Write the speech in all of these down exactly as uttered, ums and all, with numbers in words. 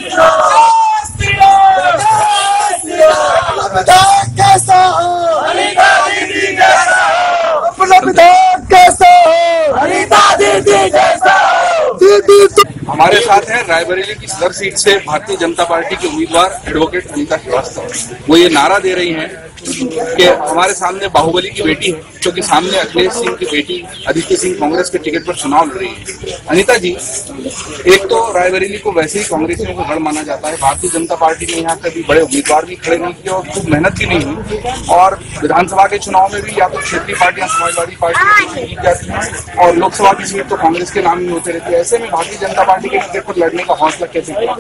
कैसा हो अनीता दीदी जैसा हो, अपना विधायक कैसा हो अनीता दीदी जैसा हो। दीदी हमारे साथ है रायबरेली की सदर सीट से भारतीय जनता पार्टी के उम्मीदवार एडवोकेट अनीता श्रीवास्तव। वो ये नारा दे रही हैं कि हमारे सामने बाहुबली की बेटी है, क्योंकि सामने अखिलेश सिंह की बेटी अदिति सिंह कांग्रेस के टिकट पर चुनाव लड़ रही है। अनीता जी, एक तो रायबरेली को वैसे ही कांग्रेसियों को गढ़ माना जाता है, भारतीय जनता पार्टी ने यहाँ कभी बड़े उम्मीदवार भी खड़े नहीं किए और खूब मेहनत भी नहीं हुई, और विधानसभा के चुनाव में भी या तो क्षेत्रीय पार्टियां समाजवादी पार्टी जीत जाती है और लोकसभा की सीट तो कांग्रेस के नाम ही होते रहते हैं। ऐसे में भारतीय जनता पार्टी के टिकट पर लड़ने का हौसला कैसे किया?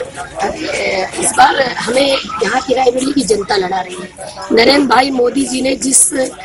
इस बार हमें यहाँ की रायबरेली की जनता लड़ा रही है। नरेंद्र भाई मोदी जी ने जिस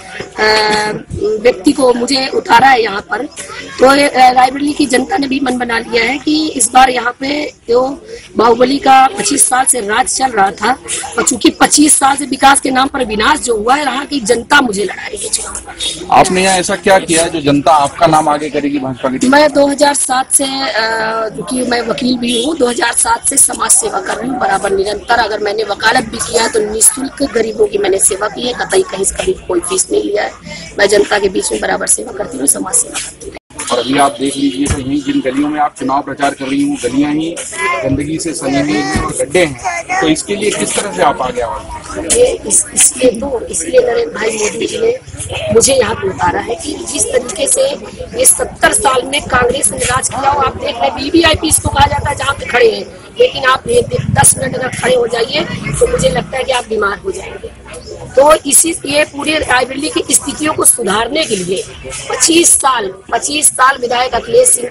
व्यक्ति को मुझे उतारा है यहाँ पर, तो रायबरेली की जनता ने भी मन बना लिया है कि इस बार यहाँ पे जो बाहुबली का पच्चीस साल से राज चल रहा था, और चूंकि पच्चीस साल से विकास के नाम पर विनाश जो हुआ है, यहाँ की जनता मुझे लड़ाएगी चुनाव। आपने यहाँ ऐसा क्या किया जो जनता आपका नाम आगे करेगी भाजपा की? मैं दो हज़ार सात से, क्योंकि मैं वकील भी हूँ, दो हज़ार सात से समाज सेवा कर रही हूँ बराबर निरंतर। अगर मैंने वकालत भी किया तो निःशुल्क गरीबों की मैंने सेवा की है, कतई कहीं कभी कोई फीस नहीं लिया है। मैं जनता के बीच में बराबर सेवा करती हूँ, समाज सेवा करती हूँ। और अभी आप देख लीजिए तो यही जिन गलियों में आप चुनाव प्रचार कर रही हूँ, गलियां ही गंदगी से सनी हुई हैं और गड्ढे हैं, तो इसके लिए किस तरह से आप आगे आए? ये इस, इसलिए तो इसलिए नरेंद्र भाई मोदी जी ने मुझे यहाँ पे उतारा है कि जिस तरीके से ये सत्तर साल में कांग्रेस ने राज किया हो, आप देख रहे वीवीआईपी इसको कहा जाता है जहाँ पे खड़े हैं, लेकिन आप दस मिनट अगर खड़े हो जाइए तो मुझे लगता है कि आप बीमार हो जाएंगे। तो इसी ये पूरे रायबरेली की स्थितियों को सुधारने के लिए पच्चीस साल पच्चीस साल विधायक अखिलेश सिंह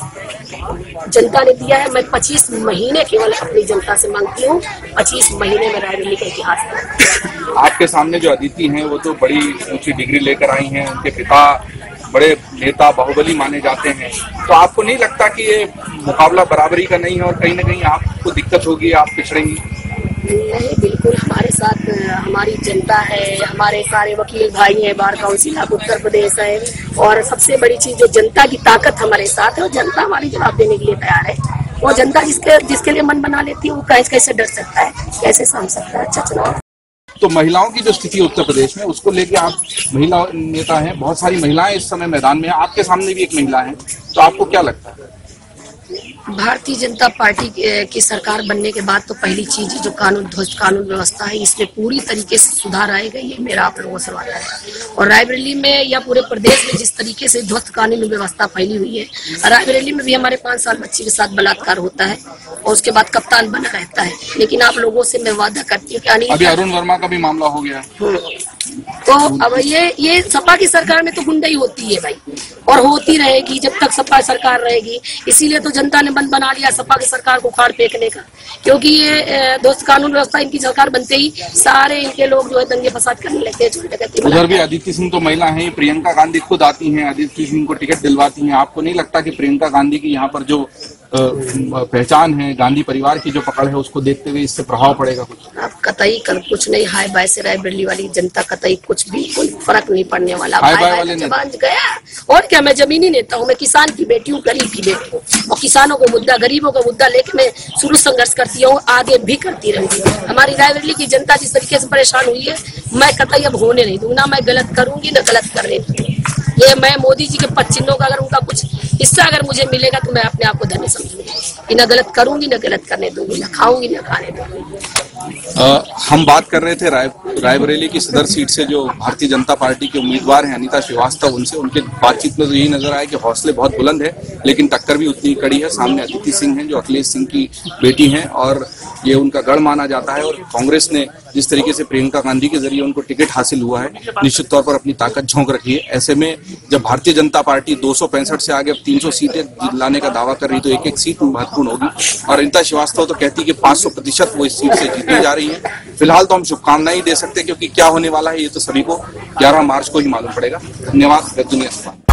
को जनता ने दिया है। मैं पच्चीस महीने केवल अपनी जनता से मांगती हूँ, पच्चीस महीने में रायबरेली का इतिहास है। आपके सामने जो अदिति हैं वो तो बड़ी ऊंची डिग्री लेकर आई हैं, उनके पिता बड़े नेता बाहुबली माने जाते हैं, तो आपको नहीं लगता कि ये मुकाबला बराबरी का नहीं है और कहीं ना कहीं आपको दिक्कत होगी, आप पिछड़ेंगी? नहीं, बिल्कुल हमारे साथ हमारी जनता है, हमारे सारे वकील भाई हैं, bar council of Uttar Pradesh है, और सबसे बड़ी चीज जो जनता की ताकत हमारे साथ है, और जनता हमारी जवाब देने के लिए तैयार है। वो जनता जिसके जिसके लिए मन बना लेती है वो कैसे कैसे डर सकता है, कैसे समझ सकता है अच्छा चुनाव। तो महिलाओं की जो स्थिति उत्तर प्रदेश में, उसको लेके आप महिला नेता हैं, बहुत सारी महिलाएं इस समय मैदान में हैं, आपके सामने भी एक महिला है, तो आपको क्या लगता है? भारतीय जनता पार्टी की सरकार बनने के बाद तो पहली चीज जो कानून ध्वस्त कानून व्यवस्था है, इसमें पूरी तरीके से सुधार आएगा, ये मेरा आप लोगों से वादा है। और रायबरेली में या पूरे प्रदेश में जिस तरीके से ध्वस्त कानून व्यवस्था फैली हुई है, रायबरेली में भी हमारे पांच साल बच्ची के साथ बलात्कार होता है और उसके बाद कप्तान बना रहता है, लेकिन आप लोगों से मैं वादा करती हूँ कि अभी अरुण वर्मा का भी मामला हो गया। तो अब ये ये सपा की सरकार में तो गुंडाई होती है भाई, और होती रहेगी जब तक सपा सरकार रहेगी। इसीलिए तो जनता ने मन बना लिया सपा की सरकार को उखाड़ फेंकने का, क्योंकि ये दोस्त कानून व्यवस्था इनकी सरकार बनते ही सारे इनके लोग जो है दंगे फसाद करने लगते हैं। उधर भी अदिति सिंह तो महिला है, प्रियंका गांधी खुद आती हैं, अदिति सिंह को टिकट दिलवाती हैं। आपको नहीं लगता कि प्रियंका गांधी की यहाँ पर जो पहचान है, गांधी परिवार की जो पकड़ है, उसको देखते हुए इससे प्रभाव पड़ेगा कुछ? अब कतई कर कुछ नहीं, हाय बाय से रायबरेली वाली जनता कतई कुछ भी कोई फर्क नहीं पड़ने वाला। हाय बाय वाले जबान गया, और क्या, मैं जमीनी नेता हूँ, मैं किसान की बेटी हूँ, गरीब की बेटी हूँ, और किसानों को मुद्दा, गरीबों का मुद्दा लेके मैं शुरू संघर्ष करती हूँ, आगे भी करती रहूंगी। हमारी रायबरेली की जनता जिस तरीके से परेशान हुई है, मैं कतई अब होने नहीं दूंगी, ना मैं गलत करूंगी ना गलत करने दूंगी। ये मैं मोदी जी के पद चिन्हों का अगर उनका कुछ हिस्सा अगर मुझे मिलेगा तो मैं अपने आप को धन्य समझूंगी कि न गलत करूंगी न गलत करने दूंगी, न खाऊंगी न खाने दूंगी। आ, हम बात कर रहे थे राय रायबरेली की सदर सीट से जो भारतीय जनता पार्टी के उम्मीदवार हैं अनीता श्रीवास्तव, उनसे उनके बातचीत में तो यही नजर आया कि हौसले बहुत बुलंद है, लेकिन टक्कर भी उतनी कड़ी है। सामने अदिति सिंह हैं जो अखिलेश सिंह की बेटी हैं और ये उनका गढ़ माना जाता है, और कांग्रेस ने जिस तरीके से प्रियंका गांधी के जरिए उनको टिकट हासिल हुआ है, निश्चित तौर पर अपनी ताकत झोंक रखी है। ऐसे में जब भारतीय जनता पार्टी दो सौ पैंसठ से आगे अब तीन सौ सीटें लाने का दावा कर रही तो एक एक सीट महत्वपूर्ण होगी, और अनीता श्रीवास्तव तो कहती है कि पांच सौ प्रतिशत वो इस सीट से जीतने जा रही है। फिलहाल तो हम शुभकामनाएं दे सकते हैं, क्योंकि क्या होने वाला है ये तो सभी को ग्यारह मार्च को ही मालूम पड़ेगा। धन्यवाद।